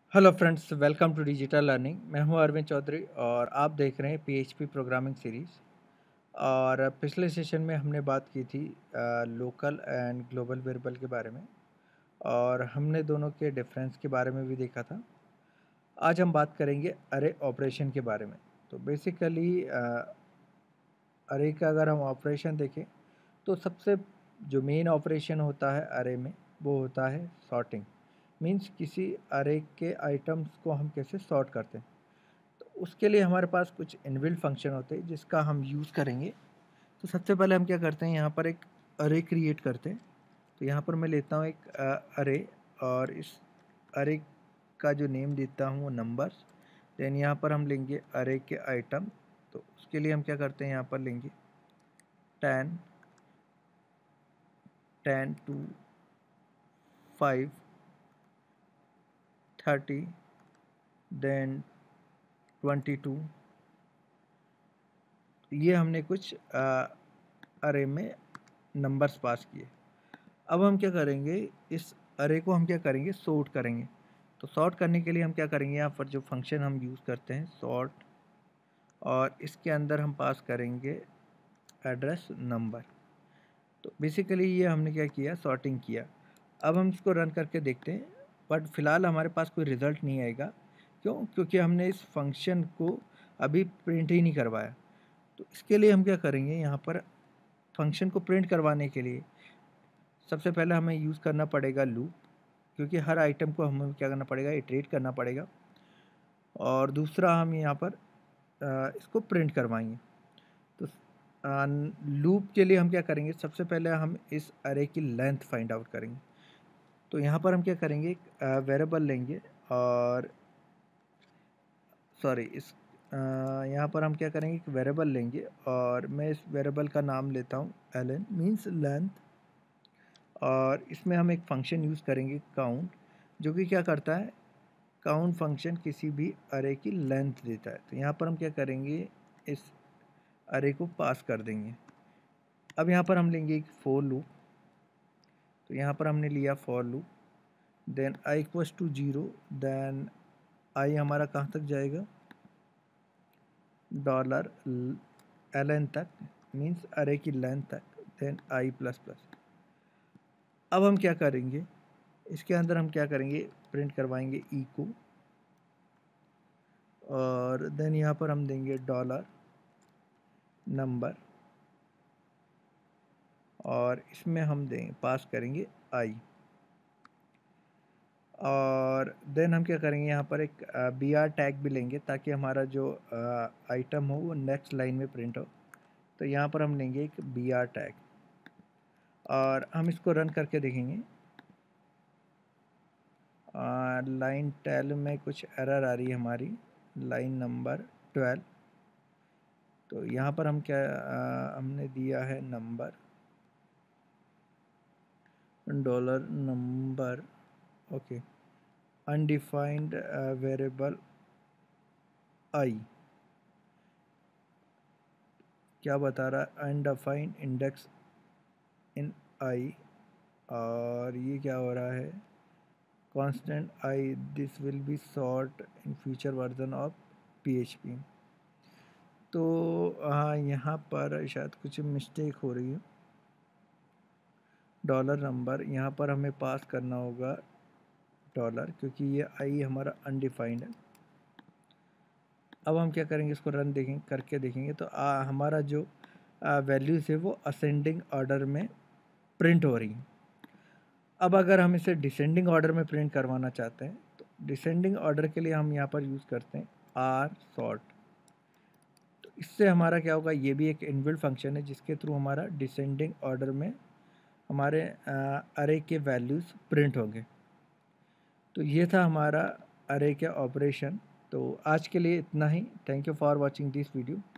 Hello friends, welcome to digital learning. मैं हूं अरविंद चौधरी और आप देख रहे हैं पीएचपी प्रोग्रामिंग सीरीज़। और पिछले सेशन में हमने बात की थी लोकल एंड ग्लोबल वेरिएबल के बारे में, और हमने दोनों के डिफरेंस के बारे में भी देखा था। आज हम बात करेंगे अरे ऑपरेशन के बारे में। तो बेसिकली अरे का अगर हम ऑपरेशन देखें तो सबसे जो मेन ऑपरेशन होता है अरे में वो होता है सॉर्टिंग। मीन्स किसी अरे के आइटम्स को हम कैसे सॉर्ट करते हैं। तो उसके लिए हमारे पास कुछ इनबिल्ट फंक्शन होते हैं जिसका हम यूज़ करेंगे। तो सबसे पहले हम क्या करते हैं, यहाँ पर एक अरे क्रिएट करते हैं। तो यहाँ पर मैं लेता हूँ एक अरे, और इस अरे का जो नेम देता हूँ वो नंबर्स। देन यहाँ पर हम लेंगे अरे के आइटम। तो उसके लिए हम क्या करते हैं, यहाँ पर लेंगे 10 10 to 5 30 देन 22। ये हमने कुछ अरे में नंबर्स पास किए। अब हम क्या करेंगे, इस अरे को हम क्या करेंगे, सॉर्ट करेंगे। तो सॉर्ट करने के लिए हम क्या करेंगे, यहाँ पर जो फंक्शन हम यूज़ करते हैं सॉर्ट, और इसके अंदर हम पास करेंगे एड्रेस नंबर। तो बेसिकली ये हमने क्या किया, सॉर्टिंग किया। अब हम इसको रन करके देखते हैं, बट फ़िलहाल हमारे पास कोई रिज़ल्ट नहीं आएगा। क्यों? क्योंकि हमने इस फंक्शन को अभी प्रिंट ही नहीं करवाया। तो इसके लिए हम क्या करेंगे, यहाँ पर फंक्शन को प्रिंट करवाने के लिए सबसे पहले हमें यूज़ करना पड़ेगा लूप, क्योंकि हर आइटम को हमें क्या करना पड़ेगा, इटरेट करना पड़ेगा। और दूसरा हम यहाँ पर इसको प्रिंट करवाएंगे। तो लूप के लिए हम क्या करेंगे, सबसे पहले हम इस अरे की लेंथ फाइंड आउट करेंगे। तो यहाँ पर हम क्या करेंगे, एक वेरिएबल लेंगे, और सॉरी इस यहाँ पर हम क्या करेंगे, एक वेरिएबल लेंगे, और मैं इस वेरिएबल का नाम लेता हूँ एलन मीन्स लेंथ। और इसमें हम एक फंक्शन यूज़ करेंगे काउंट, जो कि क्या करता है, काउंट फंक्शन किसी भी अरे की लेंथ देता है। तो यहाँ पर हम क्या करेंगे, इस अरे को पास कर देंगे। अब यहाँ पर हम लेंगे एक फॉर लूप। तो यहाँ पर हमने लिया for loop, then I equals to 0, then I हमारा कहाँ तक जाएगा, डॉलर एल तक, मीन्स अरे की लेंथ तक, देन आई प्लस प्लस। अब हम क्या करेंगे, इसके अंदर हम क्या करेंगे, प्रिंट करवाएंगे ई को, और देन यहाँ पर हम देंगे डॉलर नंबर, और इसमें हम देंगे पास करेंगे आई। और देन हम क्या करेंगे, यहाँ पर एक बी आर टैग भी लेंगे ताकि हमारा जो आइटम हो वो नेक्स्ट लाइन में प्रिंट हो। तो यहाँ पर हम लेंगे एक बी आर टैग, और हम इसको रन करके देखेंगे। लाइन 12 में कुछ एरर आ रही है हमारी, लाइन नंबर 12। तो यहाँ पर हम क्या हमने दिया है number, dollar number, okay, undefined variable I. क्या बता रहा है, अनडिफाइंड इंडेक्स इन आई। और ये क्या हो रहा है, constant I, this will be sort in future version of PHP. तो हाँ, यहाँ पर शायद कुछ मिस्टेक हो रही है। डॉलर नंबर यहाँ पर हमें पास करना होगा डॉलर, क्योंकि ये आई हमारा अनडिफाइंड है। अब हम क्या करेंगे, इसको रन देखेंगे, करके देखेंगे तो हमारा जो वैल्यूज़ है वो असेंडिंग ऑर्डर में प्रिंट हो रही है। अब अगर हम इसे डिसेंडिंग ऑर्डर में प्रिंट करवाना चाहते हैं, तो डिसेंडिंग ऑर्डर के लिए हम यहाँ पर यूज़ करते हैं आर सॉर्ट। तो इससे हमारा क्या होगा, ये भी एक इनबिल्ट फंक्शन है जिसके थ्रू हमारा डिसेंडिंग ऑर्डर में हमारे अरे के वैल्यूज़ प्रिंट होंगे। तो ये था हमारा अरे के ऑपरेशन। तो आज के लिए इतना ही। Thank you for watching this video.